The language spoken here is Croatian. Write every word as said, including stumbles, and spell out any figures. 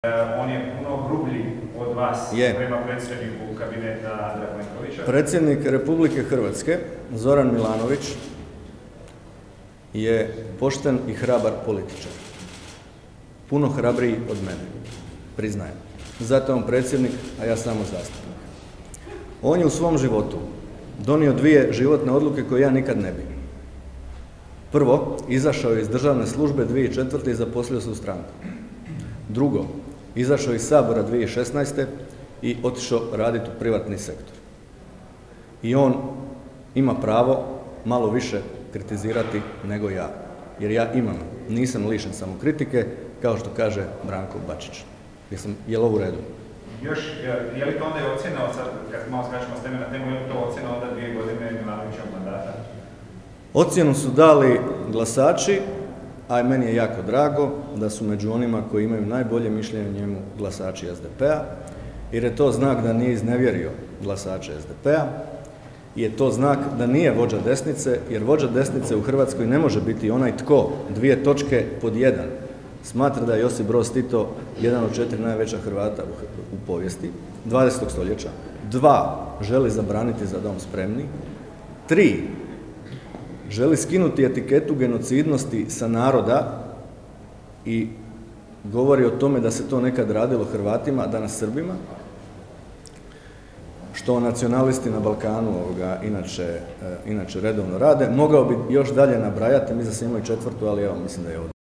On je puno grublji od vas je. prema predsjedniku kabineta Andreja Plenkovića. Predsjednik Republike Hrvatske, Zoran Milanović, je pošten i hrabar političar. Puno hrabriji od mene, priznajem. Zato je on predsjednik, a ja samo zastupnik. On je u svom životu donio dvije životne odluke koje ja nikad ne bi. Prvo, izašao je iz državne službe dvije tisuće četvrte i zaposlio se u stranku. Drugo, izašao iz Sabora dvije tisuće šesnaeste i otišao raditi u privatni sektor. I on ima pravo malo više kritizirati nego ja. Jer ja imam, nisam lišen samokritike, kao što kaže Branko Bačić. Jesam, je li ovo u redu? Još, je li to onda je ocjena, sad kad malo skačemo s teme na temu, je li to ocjena onda dvije godine Milanovićevog mandata? Ocjenu su dali glasači, a meni je jako drago da su među onima koji imaju najbolje mišljenje o njemu glasači S D P-a, jer je to znak da nije iznevjerio glasače S D P-a, je to znak da nije vođa desnice, jer vođa desnice u Hrvatskoj ne može biti onaj tko, dvije točke pod jedan, smatra da je Josip Broz Tito jedan od četiri najveća Hrvata u, u povijesti dvadesetog stoljeća. Dva, želi zabraniti Za dom spremni. Tri, želi skinuti etiketu genocidnosti sa naroda i govori o tome da se to nekad radilo Hrvatima, danas Srbima, što nacionalisti na Balkanu ovoga, inače, e, inače redovno rade. Mogao bi još dalje nabrajati, mislim da sam imao i četvrtu, ali evo, mislim da je ovo.